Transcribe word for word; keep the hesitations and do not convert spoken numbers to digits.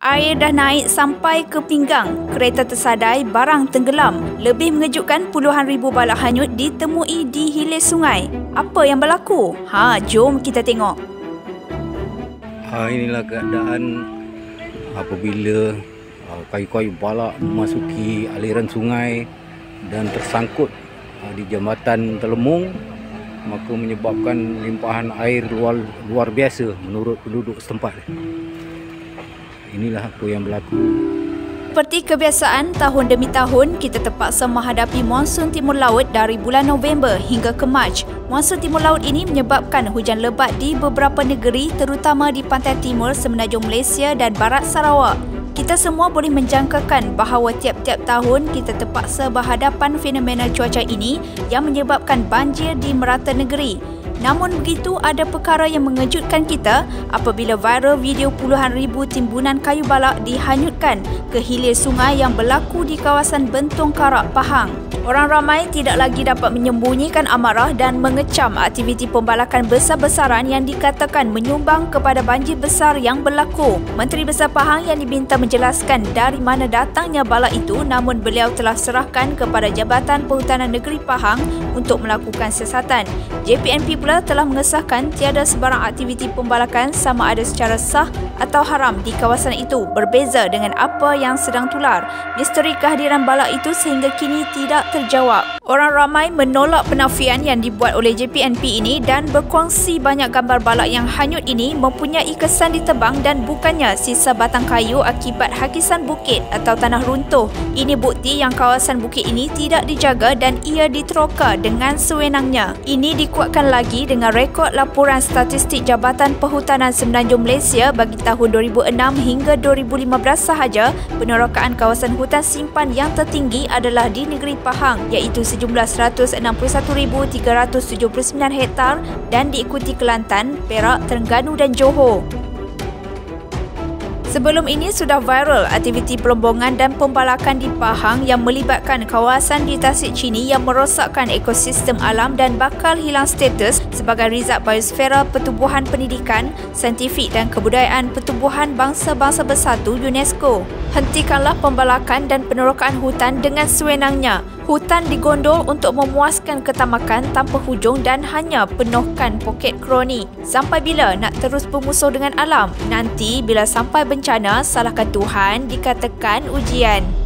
Air dah naik sampai ke pinggang, kereta tersadai, barang tenggelam. Lebih mengejutkan, puluhan ribu balak hanyut ditemui di hilir sungai. Apa yang berlaku? Ha, jom kita tengok. Ha, inilah keadaan apabila uh, kayu-kayu balak memasuki aliran sungai dan tersangkut uh, di jambatan Telemung, maka menyebabkan limpahan air luar, luar biasa menurut penduduk setempat. Inilah apa yang berlaku. Seperti kebiasaan, tahun demi tahun kita terpaksa menghadapi monsun timur laut dari bulan November hingga ke Mac. Monsun timur laut ini menyebabkan hujan lebat di beberapa negeri, terutama di pantai timur semenanjung Malaysia dan barat Sarawak. Kita semua boleh menjangkakan bahawa tiap-tiap tahun kita terpaksa berhadapan fenomena cuaca ini yang menyebabkan banjir di merata negeri. Namun begitu, ada perkara yang mengejutkan kita apabila viral video puluhan ribu timbunan kayu balak dihanyutkan ke hilir sungai yang berlaku di kawasan Bentong Karak, Pahang. Orang ramai tidak lagi dapat menyembunyikan amarah dan mengecam aktiviti pembalakan besar-besaran yang dikatakan menyumbang kepada banjir besar yang berlaku. Menteri Besar Pahang yang diminta menjelaskan dari mana datangnya balak itu, namun beliau telah serahkan kepada Jabatan Perhutanan Negeri Pahang untuk melakukan siasatan. J P N P pula telah mengesahkan tiada sebarang aktiviti pembalakan sama ada secara sah atau haram di kawasan itu, berbeza dengan apa yang sedang tular. Misteri kehadiran balak itu sehingga kini tidak terjawab. Orang ramai menolak penafian yang dibuat oleh J P N P ini dan berkongsi banyak gambar balak yang hanyut ini mempunyai kesan ditebang dan bukannya sisa batang kayu akibat hakisan bukit atau tanah runtuh. Ini bukti yang kawasan bukit ini tidak dijaga dan ia diteroka dengan sewenangnya. Ini dikuatkan lagi dengan rekod laporan statistik Jabatan Perhutanan Semenanjung Malaysia bagi tahun dua ribu enam hingga dua ribu lima belas sahaja. Penerokaan kawasan hutan simpan yang tertinggi adalah di negeri Pahang, iaitu sejumlah seratus enam puluh satu ribu tiga ratus tujuh puluh sembilan hektar dan diikuti Kelantan, Perak, Terengganu dan Johor. Sebelum ini sudah viral aktiviti pelombongan dan pembalakan di Pahang yang melibatkan kawasan di Tasik Chini yang merosakkan ekosistem alam dan bakal hilang status sebagai Rizab Biosfera Pertubuhan Pendidikan, Saintifik dan Kebudayaan Pertubuhan Bangsa-Bangsa Bersatu UNESCO. Hentikanlah pembalakan dan penerokaan hutan dengan sewenangnya. Hutan digondol untuk memuaskan ketamakan tanpa hujung dan hanya penuhkan poket kroni. Sampai bila nak terus bermusuh dengan alam? Nanti bila sampai bencana, salahkan Tuhan, dikatakan ujian.